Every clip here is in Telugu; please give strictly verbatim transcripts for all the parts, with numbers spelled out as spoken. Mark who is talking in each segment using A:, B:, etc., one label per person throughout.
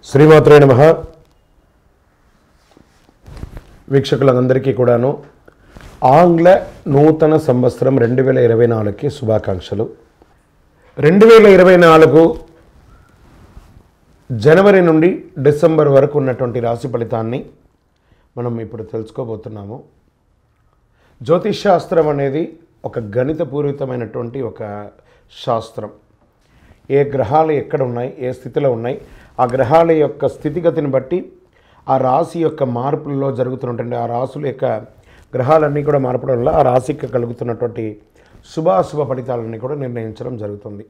A: శ్రీమాత్రే నమః. వీక్షకులందరికీ కూడాను ఆంగ్ల నూతన సంవత్సరం రెండు వేల ఇరవై నాలుగుకి శుభాకాంక్షలు. రెండు వేల ఇరవై నాలుగు జనవరి నుండి డిసెంబర్ వరకు ఉన్నటువంటి రాశి ఫలితాన్ని మనం ఇప్పుడు తెలుసుకోబోతున్నాము. జ్యోతిష్ శాస్త్రం అనేది ఒక గణితపూరితమైనటువంటి ఒక శాస్త్రం. ఏ గ్రహాలు ఎక్కడ ఉన్నాయి, ఏ స్థితిలో ఉన్నాయి, ఆ గ్రహాల యొక్క స్థితిగతిని బట్టి ఆ రాశి యొక్క మార్పులలో జరుగుతున్నటువంటి ఆ రాశుల యొక్క గ్రహాలన్నీ కూడా మార్పడం వల్ల ఆ రాశికి కలుగుతున్నటువంటి శుభాశుభ ఫలితాలన్నీ కూడా నిర్ణయించడం జరుగుతుంది.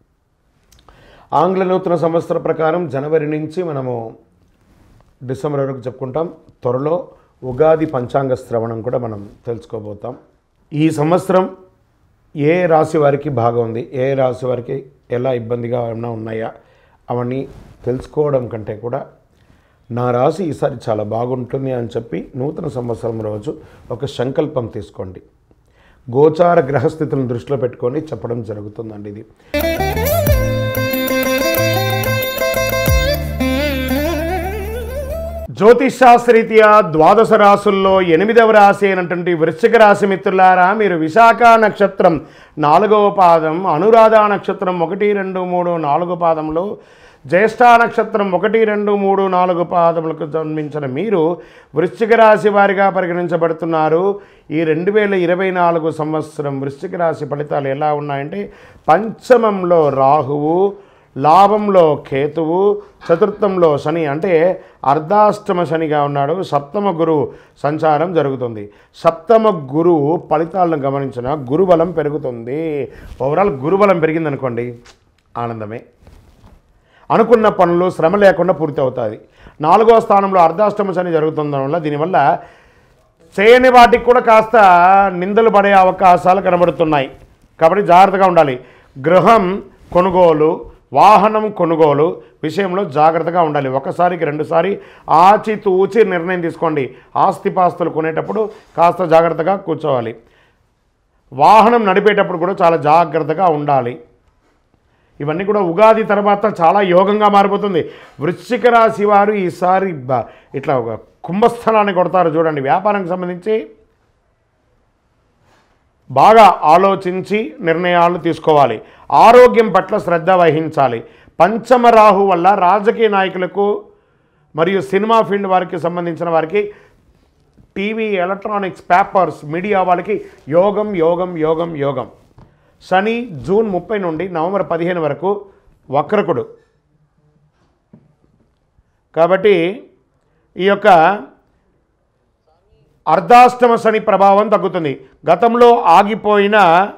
A: ఆంగ్ల నూతన సంవత్సర ప్రకారం జనవరి నుంచి మనము డిసెంబర్ వరకు చెప్పుకుంటాం. త్వరలో ఉగాది పంచాంగ శ్రవణం కూడా మనం తెలుసుకోబోతాం. ఈ సంవత్సరం ఏ రాశి వారికి బాగుంది, ఏ రాశి వారికి ఎలా ఇబ్బందిగా ఏమైనా ఉన్నాయా అవన్నీ తెలుసుకోవడం కంటే కూడా నా రాశి ఈసారి చాలా బాగుంటుంది అని చెప్పి నూతన సంవత్సరం రోజు ఒక సంకల్పం తీసుకోండి. గోచార గ్రహస్థితులను దృష్టిలో పెట్టుకొని చెప్పడం జరుగుతుందండి. ఇది జ్యోతిష్ శాస్త్రరీత్యా ద్వాదశ రాశుల్లో ఎనిమిదవ రాశి అయినటువంటి వృశ్చిక రాశి మిత్రులారా, మీరు విశాఖ నక్షత్రం నాలుగవ పాదం, అనురాధ నక్షత్రం ఒకటి రెండు మూడు నాలుగు పాదంలో, జ్యేష్ఠ నక్షత్రం ఒకటి రెండు మూడు నాలుగు పాదములకు జన్మించిన మీరు వృశ్చిక రాశి వారిగా పరిగణించబడుతున్నారు. ఈ రెండు వేల ఇరవై నాలుగు సంవత్సరం వృశ్చిక రాశి ఫలితాలు ఎలా ఉన్నాయంటే, పంచమంలో రాహువు, లాభంలో కేతువు, చతుర్థంలో శని అంటే అర్ధాష్టమ శనిగా ఉన్నాడు. సప్తమ గురువు సంచారం జరుగుతుంది. సప్తమ గురువు ఫలితాలను గమనించిన గురుబలం పెరుగుతుంది. ఓవరాల్ గురుబలం పెరిగిందనుకోండి, ఆనందమే. అనుకున్న పనులు శ్రమ లేకుండా పూర్తి అవుతుంది. నాలుగవ స్థానంలో అర్ధాష్టమ శని జరుగుతుండడం వల్ల దీనివల్ల చేయని వాటికి కూడా కాస్త నిందలు పడే అవకాశాలు కనబడుతున్నాయి. కాబట్టి జాగ్రత్తగా ఉండాలి. గృహం కొనుగోలు, వాహనం కొనుగోలు విషయంలో జాగ్రత్తగా ఉండాలి. ఒకసారికి రెండుసారి ఆచితూచి నిర్ణయం తీసుకోండి. ఆస్తిపాస్తులు కొనేటప్పుడు కాస్త జాగ్రత్తగా కూర్చోవాలి. వాహనం నడిపేటప్పుడు కూడా చాలా జాగ్రత్తగా ఉండాలి. ఇవన్నీ కూడా ఉగాది తర్వాత చాలా యోగంగా మారిపోతుంది. వృశ్చిక రాశి వారు ఈసారి ఇట్లా ఒక కుంభస్థలాన్ని కొడతారు చూడండి. వ్యాపారానికి సంబంధించి బాగా ఆలోచించి నిర్ణయాలు తీసుకోవాలి. ఆరోగ్యం పట్ల శ్రద్ధ వహించాలి. పంచమ రాహు వల్ల రాజకీయ నాయకులకు మరియు సినిమా ఫీల్డ్ వారికి సంబంధించిన వారికి, టీవీ, ఎలక్ట్రానిక్స్, పేపర్స్, మీడియా వాళ్ళకి యోగం యోగం యోగం యోగం. శని జూన్ ముప్పై నుండి నవంబర్ పదిహేను వరకు వక్రకుడు. కాబట్టి ఈ యొక్క అర్ధాష్టమ శని ప్రభావం తగ్గుతుంది. గతంలో ఆగిపోయిన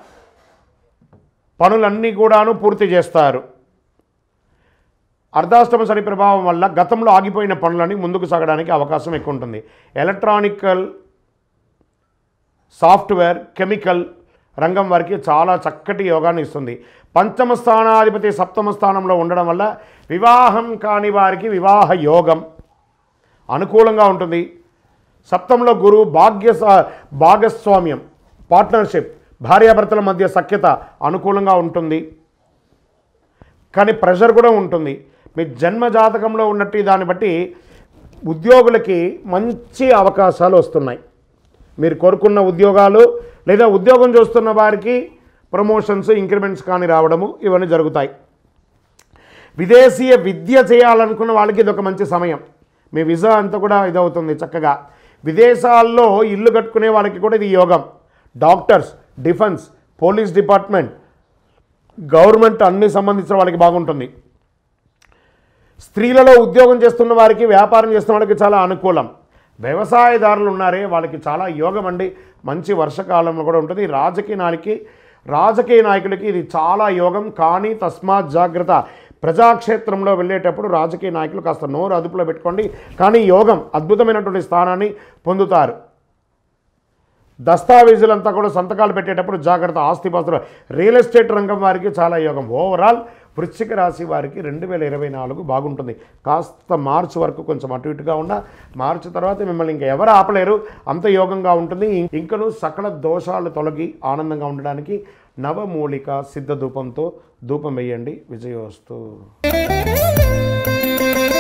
A: పనులన్నీ కూడాను పూర్తి చేస్తారు. అర్ధాష్టమ శని ప్రభావం వల్ల గతంలో ఆగిపోయిన పనులన్నీ ముందుకు సాగడానికి అవకాశం ఎక్కువ ఉంటుంది. ఎలక్ట్రానికల్, సాఫ్ట్వేర్, కెమికల్ రంగం వారికి చాలా చక్కటి యోగాన్ని ఇస్తుంది. పంచమ స్థానాధిపతి సప్తమ స్థానంలో ఉండడం వల్ల వివాహం కాని వారికి వివాహ యోగం అనుకూలంగా ఉంటుంది. సప్తంలో గురువు భాగ్య భాగస్వామ్యం, పార్ట్నర్షిప్, భార్యాభర్తల మధ్య సఖ్యత అనుకూలంగా ఉంటుంది. కానీ ప్రెషర్ కూడా ఉంటుంది. మీ జన్మ జాతకంలో ఉన్నట్టు దాన్ని బట్టి ఉద్యోగులకి మంచి అవకాశాలు వస్తున్నాయి. మీరు కోరుకున్న ఉద్యోగాలు లేదా ఉద్యోగం చూస్తున్న వారికి ప్రమోషన్స్, ఇంక్రిమెంట్స్ కానీ రావడము ఇవన్నీ జరుగుతాయి. విదేశీయ విద్య చేయాలనుకున్న వాళ్ళకి ఇది ఒక మంచి సమయం. మీ వీసా అంతా కూడా ఇదవుతుంది చక్కగా. విదేశాల్లో ఇల్లు కట్టుకునే వాళ్ళకి కూడా ఇది యోగం. Doctors, defence, police department, government అన్ని సంబంధించిన వాళ్ళకి బాగుంటుంది. స్త్రీలలో ఉద్యోగం చేస్తున్న వారికి, వ్యాపారం చేస్తున్న వాళ్ళకి చాలా అనుకూలం. వ్యవసాయదారులు ఉన్నారే వాళ్ళకి చాలా యోగం అండి. మంచి వర్షకాలంలో కూడా ఉంటుంది. రాజకీయ నాయకులకి రాజకీయ నాయకులకి ఇది చాలా యోగం. కానీ తస్మాత్ జాగ్రత్త. ప్రజాక్షేత్రంలో వెళ్ళేటప్పుడు రాజకీయ నాయకులు కాస్త నోరు అదుపులో పెట్టుకోండి. కానీ యోగం అద్భుతమైనటువంటి స్థానాన్ని పొందుతారు. దస్తావేజులంతా కూడా సంతకాలు పెట్టేటప్పుడు జాగ్రత్త. ఆస్తిపాస్తులు, రియల్ ఎస్టేట్ రంగం వారికి చాలా యోగం. ఓవరాల్ వృశ్చిక రాశి వారికి రెండు వేల ఇరవై నాలుగు బాగుంటుంది. కాస్త మార్చి వరకు కొంచెం అటు ఇటుగా ఉన్న, మార్చి తర్వాత మిమ్మల్ని ఇంకా ఎవరు ఆపలేరు, అంత యోగంగా ఉంటుంది. ఇంకను సకల దోషాలు తొలగి ఆనందంగా ఉండడానికి నవమూలిక సిద్ధ ధూపంతో ధూపం వేయండి. విజయోస్తు.